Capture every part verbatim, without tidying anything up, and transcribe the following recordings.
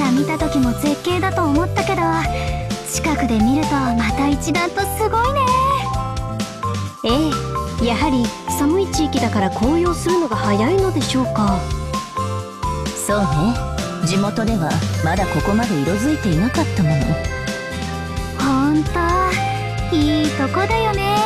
から見た時も絶景だと思ったけど、近くで見るとまた一段とすごいね。 ええ、やはり寒い地域だから紅葉するのが早いのでしょうか。 そうね、地元ではまだここまで色づいていなかったもの。 ほんといいとこだよね。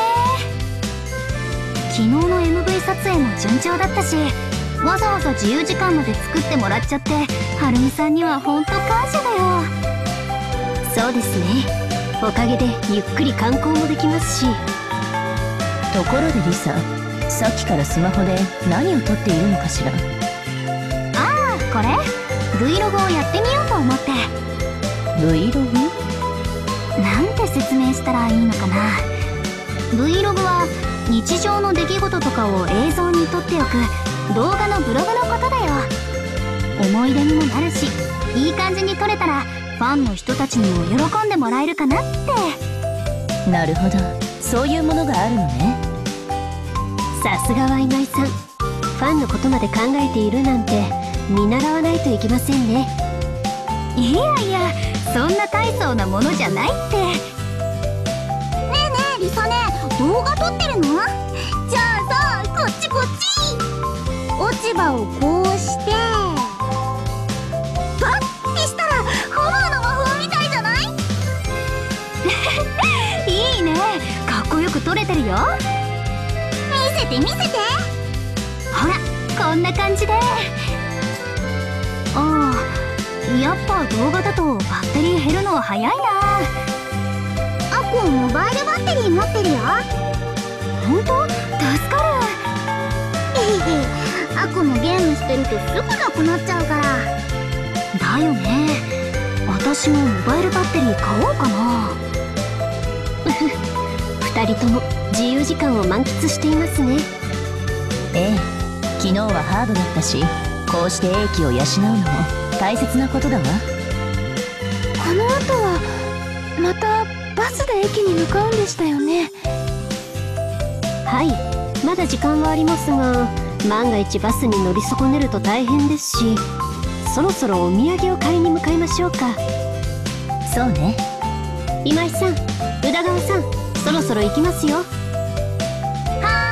昨日の エムブイ 撮影も順調だったし、わざわざ自由時間まで作ってもらっちゃって、はるみさんにはほんと感謝だよ。 そうですね、おかげでゆっくり観光もできますし。 ところでリサ、さっきからスマホで何を撮っているのかしら。 ああ、これ Vlog をやってみようと思って。 Vlog？ なんて説明したらいいのかな。 Vlog は日常の出来事とかを映像に撮っておく動画のブログのことだよ。思い出にもなるし、いい感じに撮れたらファンの人たちにも喜んでもらえるかなって。 なるほど、そういうものがあるのね。 さすがは今井さん、ファンのことまで考えているなんて見習わないといけませんね。 いやいや、そんな大層なものじゃないって。ねえねえリサね、動画撮ってるの？じゃあさ、こっちこっち。落ち葉をこうしてパッてしたらホバーの魔法みたいじゃない？いいね、かっこよく撮れてるよ。見せて見せて。ほら、こんな感じで。ああ、やっぱ動画だとバッテリー減るのは早いな。アコモバイルバッテリー持ってるよ。ほんと？助かる。アコもゲームしてるとすぐなくなっちゃうから。だよね、私もモバイルバッテリー買おうかな。 二人とも自由時間を満喫していますね。 ええ、昨日はハードだったし、こうして英気を養うのも大切なことだわ。 この後はまたバスで駅に向かうんでしたよね。 はい、まだ時間はありますが、万が一バスに乗り損ねると大変ですし、そろそろお土産を買いに向かいましょうか。 そうね。 今井さん、宇田川さん、そろそろ行きますよ。 は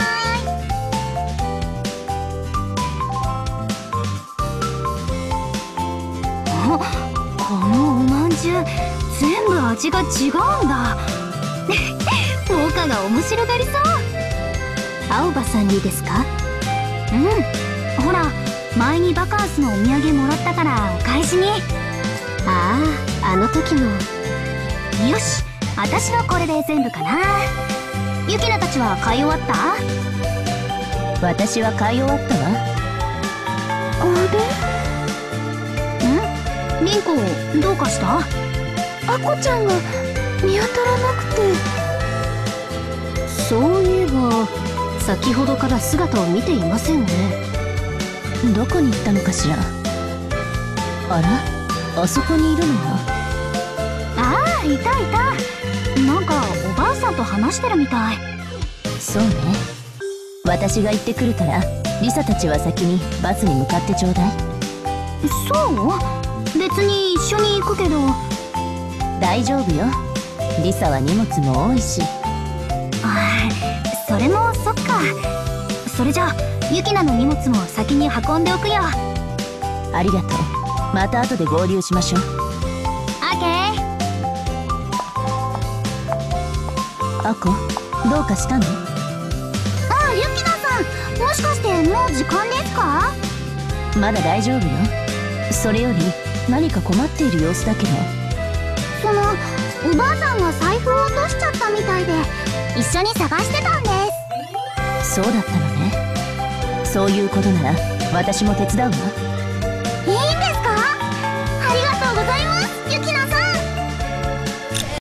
ーい。あ、このおまんじゅう全部味が違うんだ。モカが面白がりそう。 青葉さんにですか？ うん、ほら前にバカンスのお土産もらったからお返しに。 ああ、あの時の。 よし、私はこれで全部かな。ユキナたちは買い終わった？ 私は買い終わったわ。 あん？リンコどうかした？ れ、アコちゃんが見当たらなくて。 そういえば先ほどから姿を見ていませんね。 どこに行ったのかしら。あら、あそこにいるのは。 ああ、いたいた。なんかおばあさんと話してるみたい。 そうね、私が行ってくるからリサたちは先にバスに向かってちょうだい。 そう？別に一緒に行くけど。 大丈夫よ、リサは荷物も多いし。 ああ、それもそっか。それじゃあユキナの荷物も先に運んでおくよ。 ありがとう、また後で合流しましょう。 オッケー。 アコ、どうかしたの？ ああ、ユキナさん、もしかしてもう時間ですか？ まだ大丈夫よ。それより何か困っている様子だけど。 そのおばあさんが財布を落としちゃったみたいで一緒に探してたんです。 そうだったのね。そういうことなら私も手伝うわ。